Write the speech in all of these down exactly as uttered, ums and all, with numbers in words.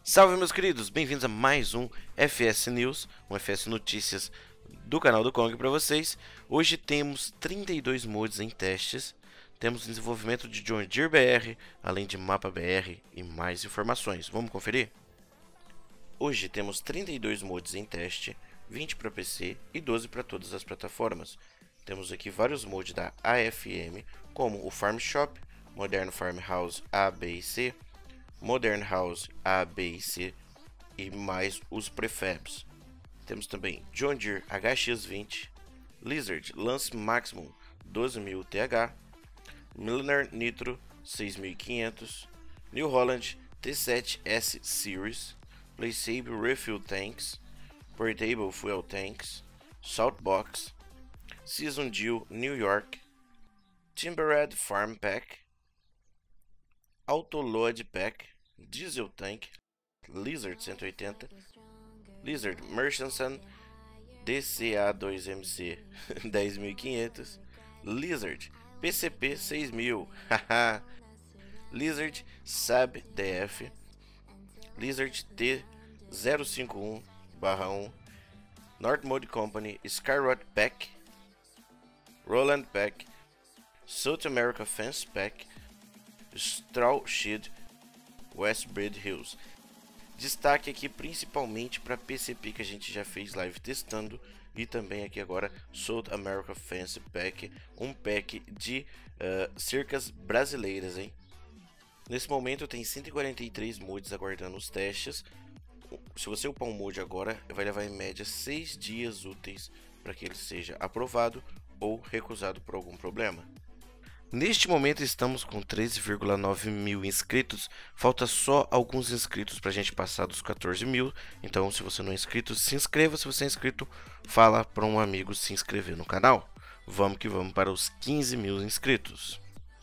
Salve, meus queridos, bem-vindos a mais um F S News, um F S Notícias do canal do Kong para vocês. Hoje temos trinta e dois mods em testes, temos desenvolvimento de John Deere B R, além de mapa B R e mais informações. Vamos conferir? Hoje temos trinta e dois mods em teste, vinte para P C e doze para todas as plataformas. Temos aqui vários mods da A F M, como o Farm Shop, Modern Farmhouse A, B e C, Modern House A, B e C e mais os prefabs. Temos também John Deere H X vinte, Lizard Lance Maximum doze mil T H, Milner Nitro seis mil e quinhentos, New Holland T sete S Series, Placeable Refuel Tanks, Portable Fuel Tanks, Saltbox, Season Deal New York, Timbered Farm Pack, Autoload Pack, Diesel Tank, Lizard cento e oitenta, Lizard Merchantson D C A dois M C dez mil e quinhentos, Lizard P C P seis mil, Lizard Sab D F, Lizard T zero cinco um barra um, North Mode Company Skyrod Pack, Roland Pack, South America Fence Pack, Straw Shed, Westbred Hills. Destaque aqui principalmente para P C P, que a gente já fez live testando, e também aqui agora South America Fence Pack, um pack de uh, cercas brasileiras, hein? Nesse momento tem cento e quarenta e três mods aguardando os testes. Se você upar um mod agora, vai levar em média seis dias úteis para que ele seja aprovado ou recusado por algum problema. Neste momento estamos com treze vírgula nove mil inscritos, falta só alguns inscritos para a gente passar dos quatorze mil, então se você não é inscrito, se inscreva, se você é inscrito, fala para um amigo se inscrever no canal. Vamos que vamos para os quinze mil inscritos.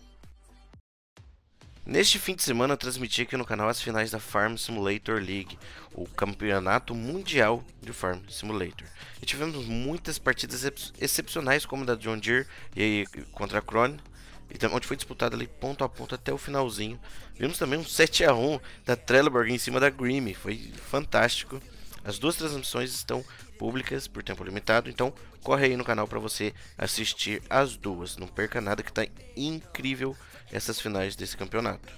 Neste fim de semana transmiti aqui no canal as finais da Farm Simulator League, o campeonato mundial de Farm Simulator. E tivemos muitas partidas ex excepcionais, como a da John Deere e aí, contra a Krone, onde foi disputado ali ponto a ponto até o finalzinho. Vimos também um sete a um da Trelleborg em cima da Grimme, foi fantástico. As duas transmissões estão públicas por tempo limitado, então corre aí no canal para você assistir as duas. Não perca nada, que está incrível essas finais desse campeonato.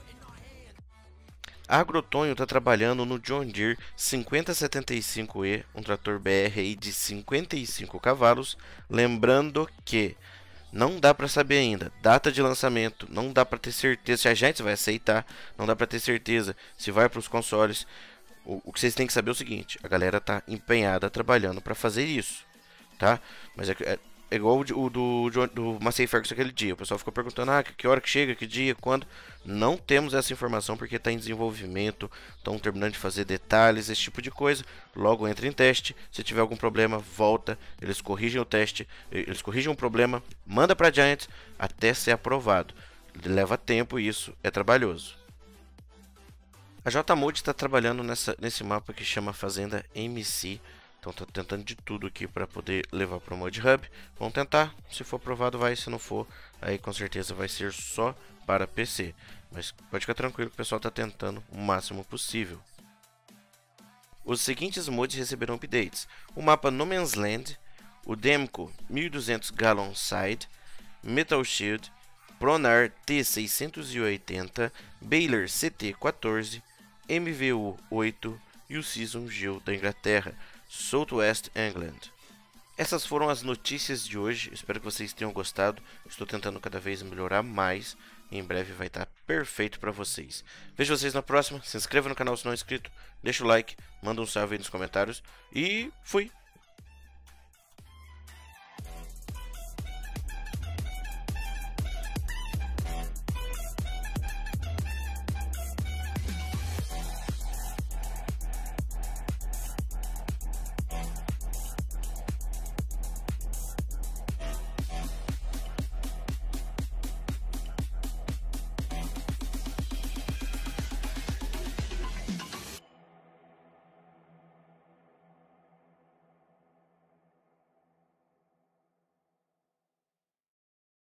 A Agrotonho está trabalhando no John Deere cinquenta setenta e cinco E, um trator B R I de cinquenta e cinco cavalos. Lembrando que não dá para saber ainda data de lançamento, não dá para ter certeza se a gente vai aceitar, não dá para ter certeza se vai para os consoles. O, o que vocês têm que saber é o seguinte: a galera tá empenhada trabalhando para fazer isso, tá? Mas é, é, é igual o, o do, do, do Massey Ferguson aquele dia. O pessoal ficou perguntando: ah, que, que hora que chega, que dia, quando? Não temos essa informação porque está em desenvolvimento, estão terminando de fazer detalhes, esse tipo de coisa. Logo entra em teste. Se tiver algum problema, volta, eles corrigem o teste, eles corrigem o problema, manda para Giants até ser aprovado. Leva tempo e isso é trabalhoso. A J-Mode está trabalhando nessa, nesse mapa que chama Fazenda M C. Então tá tentando de tudo aqui para poder levar para o Mod Hub. Vamos tentar, se for aprovado vai, se não for, aí com certeza vai ser só para P C. Mas pode ficar tranquilo que o pessoal está tentando o máximo possível. Os seguintes mods receberão updates: o mapa No Man's Land, o Demco mil e duzentos Gallon Side, Metal Shield, Pronar T seiscentos e oitenta, Baylor C T quatorze, M V U oito e o Season Geo da Inglaterra, Southwest England. Essas foram as notícias de hoje, espero que vocês tenham gostado. Estou tentando cada vez melhorar mais e em breve vai estar perfeito para vocês. Vejo vocês na próxima, se inscreva no canal se não é inscrito, deixa o like, manda um salve aí nos comentários e fui!